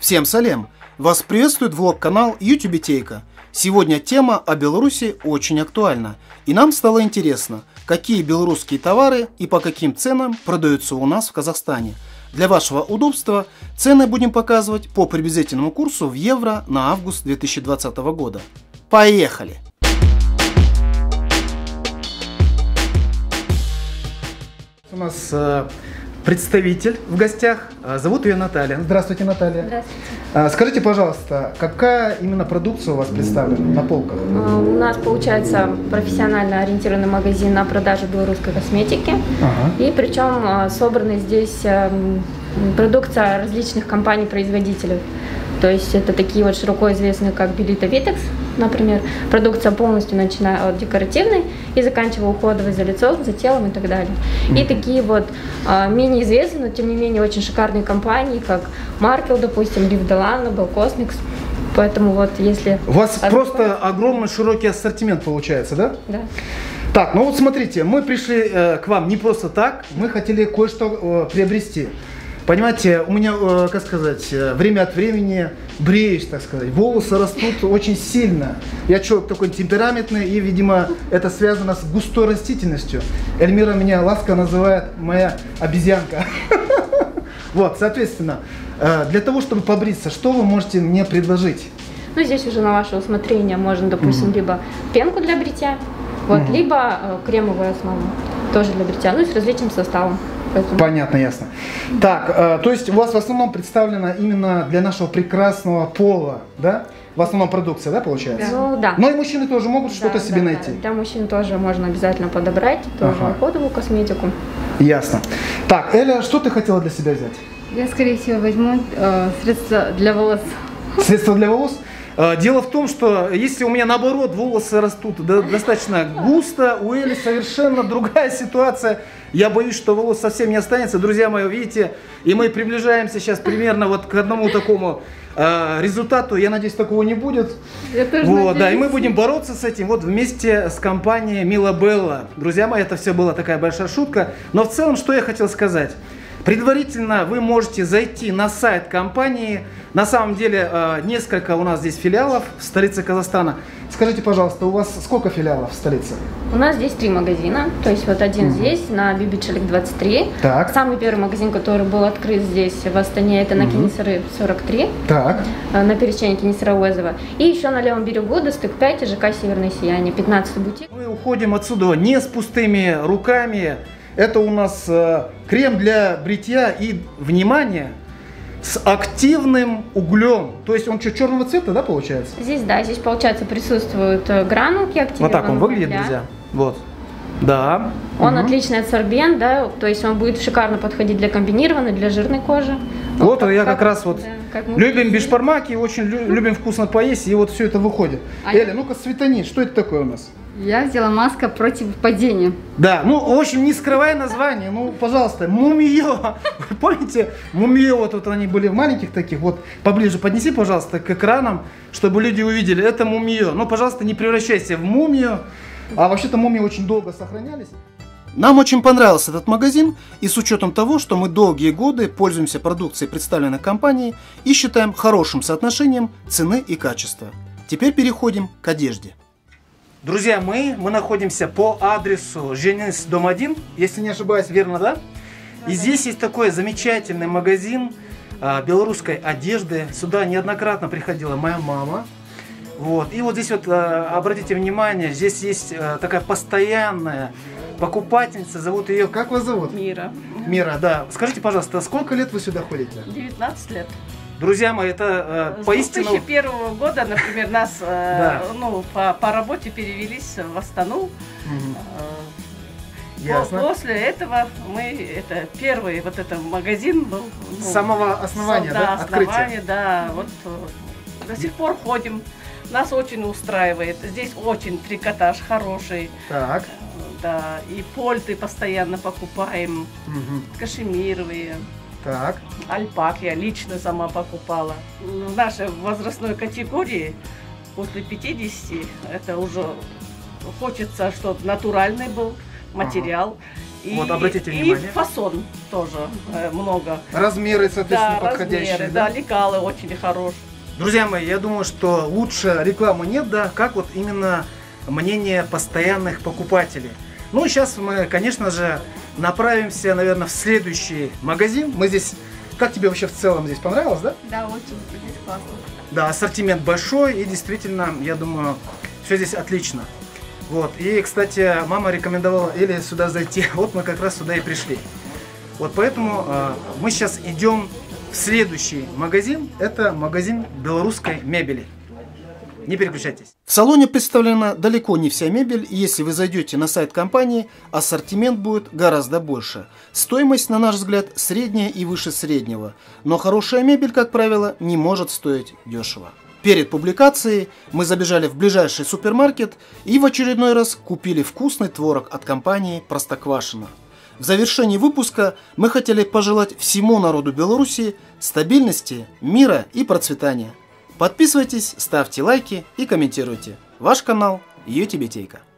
Всем салем! Вас приветствует влог-канал Ютубетейка. Сегодня тема о Беларуси очень актуальна. И нам стало интересно, какие белорусские товары и по каким ценам продаются у нас в Казахстане. Для вашего удобства цены будем показывать по приблизительному курсу в евро на август 2020 года. Поехали! У нас представитель в гостях. Зовут ее Наталья. Здравствуйте, Наталья. Здравствуйте. Скажите, пожалуйста, какая именно продукция у вас представлена на полках? У нас получается профессионально ориентированный магазин на продажу белорусской косметики. И причем собраны здесь продукция различных компаний-производителей. То есть это такие вот широко известные, как Белита Витекс, например. Продукция полностью начиная от декоративной и заканчивая уходовой за лицом, за телом и так далее. И такие вот менее известные, но тем не менее очень шикарные компании, как Маркел, допустим, Liv Delano, Bell Cosmetics. Поэтому вот если... У вас просто огромный широкий ассортимент получается, да? Да. Так, ну вот смотрите, мы пришли к вам не просто так, мы хотели кое-что приобрести. Понимаете, у меня, как сказать, время от времени бреюсь, так сказать, волосы растут очень сильно. Я человек такой темпераментный, и, видимо, это связано с густой растительностью. Эльмира меня ласково называет моя обезьянка. Вот, соответственно, для того, чтобы побриться, что вы можете мне предложить? Ну, здесь уже на ваше усмотрение можно, допустим, либо пенку для бритья, вот, либо кремовую основу, тоже для бритья, ну и с различным составом. Поэтому... Понятно, ясно. Так, то есть у вас в основном представлена именно для нашего прекрасного пола, да? В основном продукция, да, получается? Ну, да. Но и мужчины тоже могут что-то себе найти? Да. Для мужчин тоже можно обязательно подобрать, тоже уходовую косметику. Ясно. Так, Эля, что ты хотела для себя взять? Я, скорее всего, возьму средства для волос. Средства для волос? Дело в том, что если у меня наоборот волосы растут достаточно густо, у Эли совершенно другая ситуация. Я боюсь, что волос совсем не останется. Друзья мои, видите, и мы приближаемся сейчас примерно вот к одному такому результату. Я надеюсь, такого не будет. Я тоже вот, да, и мы будем бороться с этим вот вместе с компанией Мила Белла. Друзья мои, это все была такая большая шутка. Но в целом, что я хотел сказать. Предварительно вы можете зайти на сайт компании. На самом деле несколько у нас здесь филиалов в столице Казахстана. Скажите, пожалуйста, у вас сколько филиалов в столице? У нас здесь 3 магазина. То есть вот один здесь, на Бибичелик 23. Так. Самый первый магазин, который был открыт здесь в Астане, это на Кенесары 43. Так. На пересечении Кенесара-Уэзова. И еще на левом берегу Достык 5 и ЖК Северное Сияние, 15 бутик. Мы уходим отсюда не с пустыми руками. Это у нас крем для бритья и, внимание, с активным углем. То есть он что, черного цвета, да, получается? Здесь, да, здесь, получается, присутствуют гранулки активированного. Вот так он выглядит, друзья. Вот. Да. Он отличный адсорбент, да, то есть он будет шикарно подходить для комбинированной, для жирной кожи. Вот я как раз вот да, любим бешбармаки, очень любим вкусно поесть, и вот все это выходит. Эля, ну-ка светани, что это такое у нас? Я взяла маска против падения. Да, ну, в общем, не скрывая название, ну, пожалуйста, мумиё. Вы помните, мумиё, вот они были в маленьких таких, вот, поближе поднеси, пожалуйста, к экранам, чтобы люди увидели, это мумиё. Ну, пожалуйста, не превращайся в мумию. А вообще-то мумии очень долго сохранялись. Нам очень понравился этот магазин, и с учетом того, что мы долгие годы пользуемся продукцией представленной компанией и считаем хорошим соотношением цены и качества. Теперь переходим к одежде. Друзья, мы находимся по адресу Женис, дом 1, если не ошибаюсь, верно, да? И здесь есть такой замечательный магазин белорусской одежды. Сюда неоднократно приходила моя мама. Вот. И вот здесь вот, обратите внимание, здесь есть такая постоянная покупательница, зовут ее, как вас зовут? Мира. Мира, да. Скажите, пожалуйста, сколько лет вы сюда ходите? 19 лет. Друзья мои, это поистину... С 2001 года, например, нас ну, по работе перевелись в Астану. Ясно. После этого это первый вот этот магазин был. С самого основания, да? Основания, да. Вот до сих пор ходим. Нас очень устраивает. Здесь очень трикотаж хороший. Так. Да, и польты постоянно покупаем, кашемировые. Так. Альпак я лично сама покупала. В нашей возрастной категории, после 50, это уже хочется, чтобы натуральный был материал. Вот, обратите и внимание. фасон тоже много. Размеры, соответственно, Да, подходящие. размеры, да, лекалы очень хорошие. Друзья мои, я думаю, что лучше рекламы нет, да, как вот именно мнение постоянных покупателей. Ну, сейчас мы, конечно же, направимся, наверное, в следующий магазин. Мы здесь, как тебе вообще в целом здесь понравилось, да? Да, очень здесь классно. Да, ассортимент большой и действительно, я думаю, все здесь отлично. Вот, и, кстати, мама рекомендовала Эле сюда зайти, вот мы как раз сюда и пришли. Вот поэтому мы сейчас идем в следующий магазин, это магазин белорусской мебели. Не переключайтесь. В салоне представлена далеко не вся мебель, и если вы зайдете на сайт компании, ассортимент будет гораздо больше. Стоимость, на наш взгляд, средняя и выше среднего, но хорошая мебель, как правило, не может стоить дешево. Перед публикацией мы забежали в ближайший супермаркет и в очередной раз купили вкусный творог от компании Простоквашино. В завершении выпуска мы хотели пожелать всему народу Беларуси стабильности, мира и процветания. Подписывайтесь, ставьте лайки и комментируйте. Ваш канал Ютибетейка.